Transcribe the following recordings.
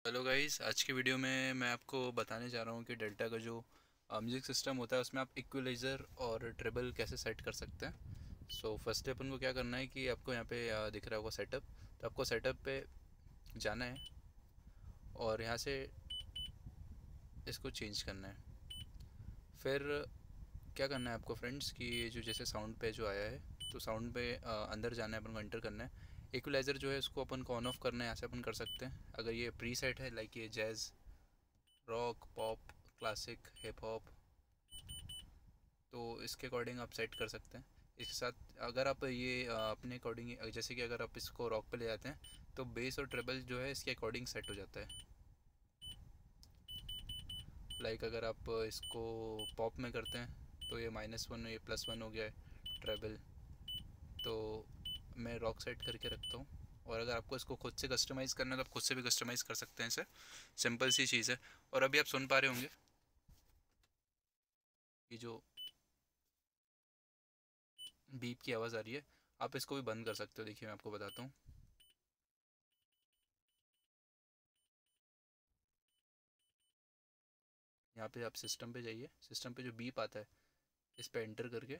Hello guys, आज की video में मैं आपको बताने जा रहा हूँ कि डेल्टा का जो म्यूज़िक सिस्टम होता है उसमें आप इक्वलाइज़र और ट्रेबल कैसे सेट कर सकते हैं। सो फर्स्ट अपन को क्या करना है कि आपको यहाँ पे दिख रहा होगा सेटअप। तो आपको सेटअप पे जाना है और यहाँ से इसको चेंज करना है। फिर क्या करना है आपको फ्रेंड्स कि ये जो जैसे साउंड पे जो आया है, तो साउंड पे अंदर जाना है, अपन को एंटर करना है। इक्वलाइज़र जो है इसको अपन को ऑन ऑफ करना है, यहाँ से अपन कर सकते हैं। अगर ये प्री सेट है लाइक ये jazz, rock, pop, classic, hip hop, तो इसके अकॉर्डिंग आप सेट कर सकते हैं। इसके साथ अगर आप ये अपने अकॉर्डिंग, जैसे कि अगर आप इसको रॉक पे ले जाते हैं तो बेस और ट्रेबल जो है इसके अकॉर्डिंग सेट हो जाता है। लाइक अगर आप इसको पॉप में करते हैं तो ये -1, ये +1 हो गया है ट्रेबल। तो मैं रॉक सेट करके रखता हूँ। और अगर आपको इसको खुद से कस्टमाइज़ करना है तो आप खुद से भी कस्टमाइज़ कर सकते हैं इसे। सिंपल सी चीज़ है। और अभी आप सुन पा रहे होंगे कि जो बीप की आवाज़ आ रही है, आप इसको भी बंद कर सकते हो। देखिए मैं आपको बताता हूँ। यहाँ पे आप सिस्टम पे जाइए, सिस्टम पे जो बीप आता है इस पे एंटर करके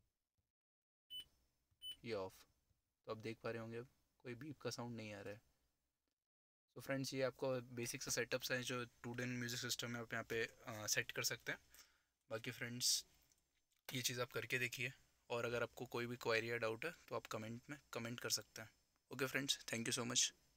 ये ऑफ। तो आप देख पा रहे होंगे अब कोई बीप का साउंड नहीं आ रहा है। तो फ्रेंड्स, ये आपको बेसिक से सेटअप्स हैं जो टूडेन म्यूज़िक सिस्टम में आप यहाँ पे सेट कर सकते हैं। बाकी फ्रेंड्स, ये चीज़ आप करके देखिए। और अगर आपको कोई भी क्वेरी या डाउट है तो आप कमेंट में कमेंट कर सकते हैं। Okay friends, thank you so much.